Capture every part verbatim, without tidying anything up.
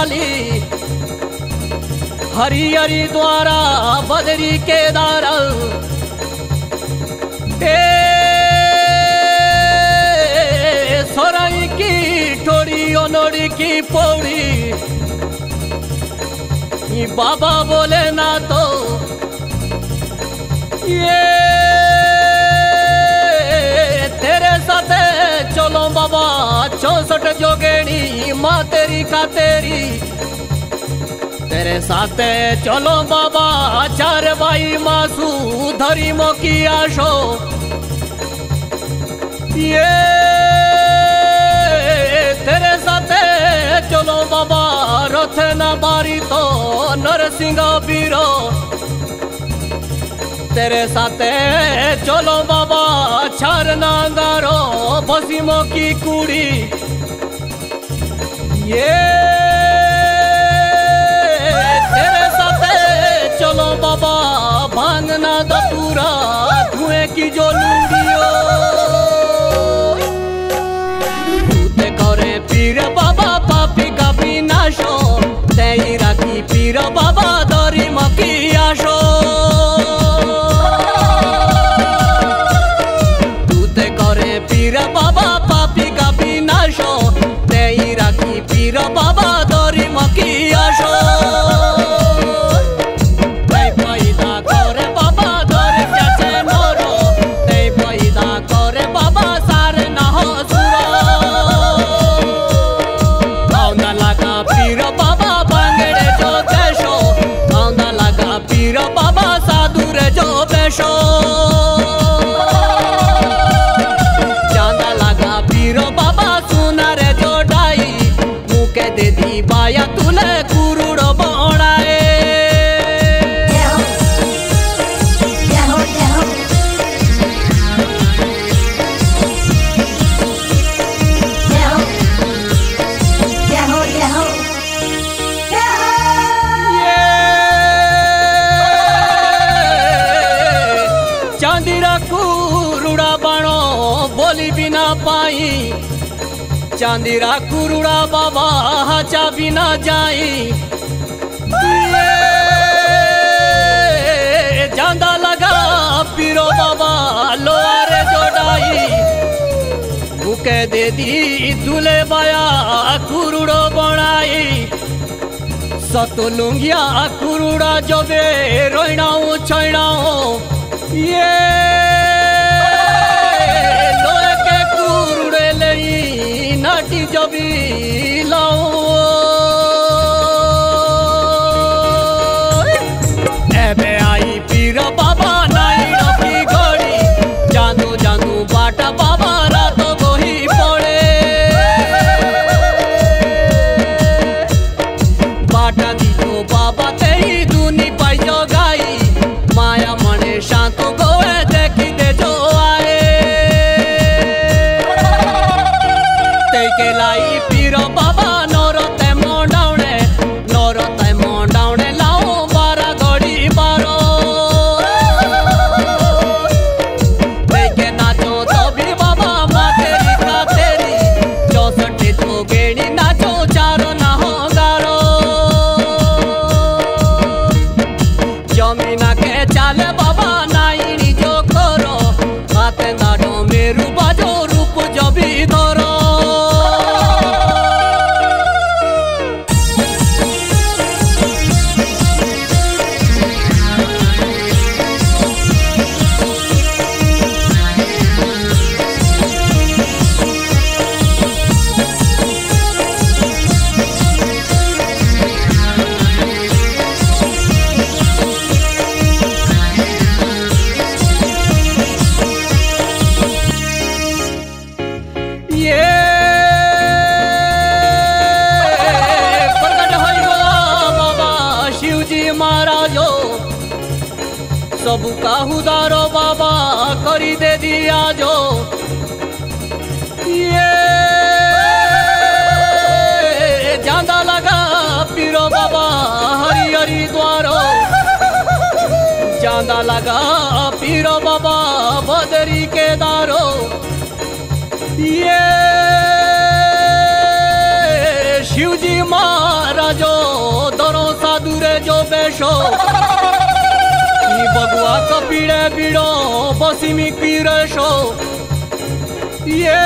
वाली हरी हरी द्वारा बदरी केदार सोराई की ठोड़ी ओनोड़ी की पौड़ी ये बाबा बोले ना तो ये तेरे साथे चलो बाबा चौसठ जोगेड़ी माँ तेरी का तेरी तेरे साथे चलो बाबा चार भाई मासू धरी मोकी आशो ये तेरे साथे चलो बाबा रथ न बारी तो नरसिंह बीरो तेरे साथे चलो बाबा चार नांगारो बसीमो की कुड़ी ये तेरे साथे चलो बाबा भांगना दतूरा धुएं की जो लूंगियो तूते करे पीर बाबा पापी का विनाशो तेई राखी पीर बाबा दरी मकी आशो तूते करे पीर बाबा पापी का विनाशो तेई राखी पीर बाबा दरी मकी आशो चांदा लगा पीरो बाबा सुना रे जोड़ाई मुके दे दी बाया तुले कुरुड़ो बनाए चांदीरा कुरुड़ा बाणो बोली बिना पाई चांदीरा कुरुड़ा बाबा हाचा बिना जाई चांदा लगा पीरो बाबा लोहारे जोड़ाई मुके दे दी दूल्हे बाया कुरुड़ो बनाई सतुलुंगिया कुरुड़ा जबे रोइनाऊ छैनाऊ ये लोहे के कुरुड़े लई नाटी जबी लाओ एबे आई पीर बाबा नाई रफी घड़ी जानू जानू बाटा बाबा रात गोही पड़े बाटा दी तो बाबा तेई दूनी पाई जो गाई माया मने शांत गोए देखी दे जो आए ते के लाई पीरो बाबा नोरो ते मोंडावणे नोरो ते मोंडावणे लाओ बारा घड़ी बारो ते के नाचो तो भी बाबा माँ तेरी का तेरी चौसठ तो गेड़ी नाचो चारो ना हो गारो जमीना के चाले बाबा नाइनी जो करो हाथे दाढ़ो मेरू बाजो रूप जो भी धरो सबू का हुदारो बाबा करी दे दिया जो ये चांदा लगा पीरो बाबा हरी हरी द्वारो चांदा लगा पीरो बाबा बदरी के दारो ये शिवजी महाराज मुंडे बीड़ो बसिमी पीरशो ये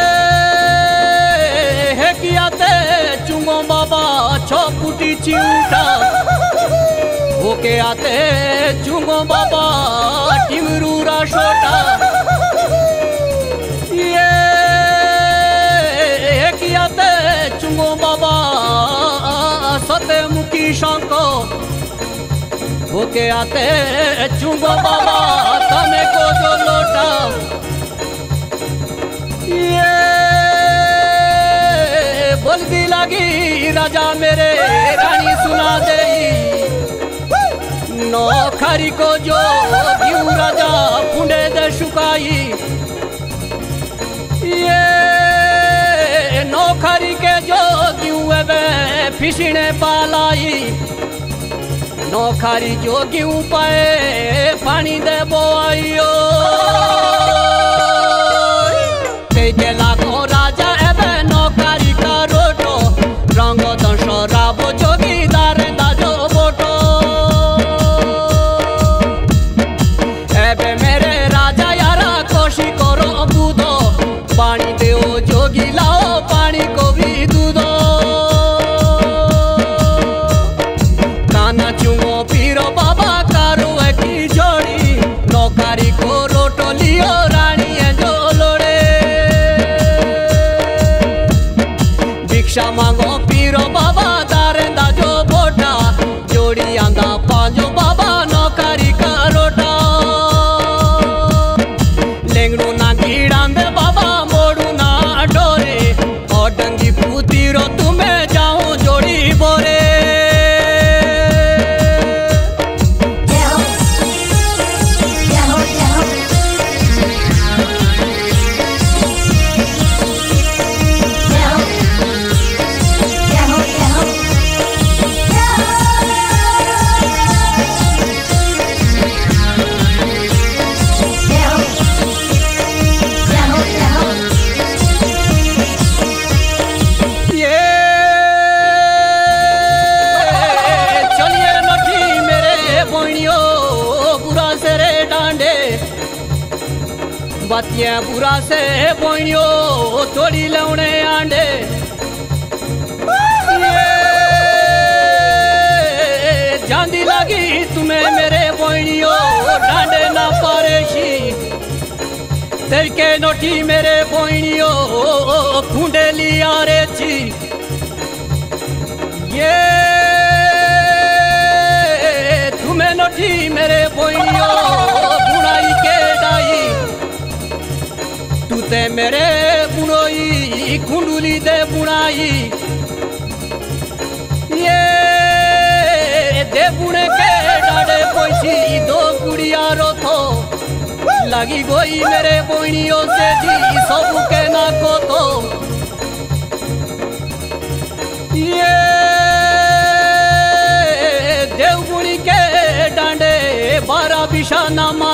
है किया ते चुंगो बाबा छोपुटी चिंटा होके आते चुंगो बाबा टिमरूरा छोटा ये है किया ते चुंगो बाबा सते मुखी शंको होके आते चुंगो बाबा तने को जो लोटा ये बोलती लगी राजा मेरे रानी सुना दे नौखरी को जो क्यों राजा फुंडे दे शुकाई ये नौखरी के जो क्यों वे फिसने पालाई नौखरी जो क्यों पाए पानी दे बोआइयो तेजे लागो राजा एबे नौकरी का रोटो रंग दंशो राबो जोगीदार दाजो बोटो एबे मेरे राजा यारा कोशी करो बूदो पानी देओ जोगी लाओ पानी को भी दूधो काना चुंगो पीरो बाबा कारो की जोड़ी नौकरी को रोटो लियो रानी जो लोड़े भिक्षा मांगो पीरो बाबा दारे दाजो बोटा जोड़ी आंदा पांजो बाबा नौकरी का रोटा लेंगड़ू ना कीड़ांदे बाबा मोड़ू ना डोरे और डंगी पूतीरो तुम्हें जाऊं जोड़ी बोरे बातियां बुरा से बोइयो तोड़ी लौने आंडे जांदी लगी तुम्हें मेरे बोइयो डांडे ना पारेशी तेरे नोटी मेरे बोइयो खूंडे लिया रे छी ये तुम्हें नोटी मेरे बोइयो बुराई के डाई ते मेरे बुनोई कुंडली दे बुनाई ये दे बुने के डाडे पैसी दो गुड़िया रो थो लगी गोई मेरे बोइनियों से जी सब के ना को तो ये देवगुणी के डांडे बारह बिशा नाम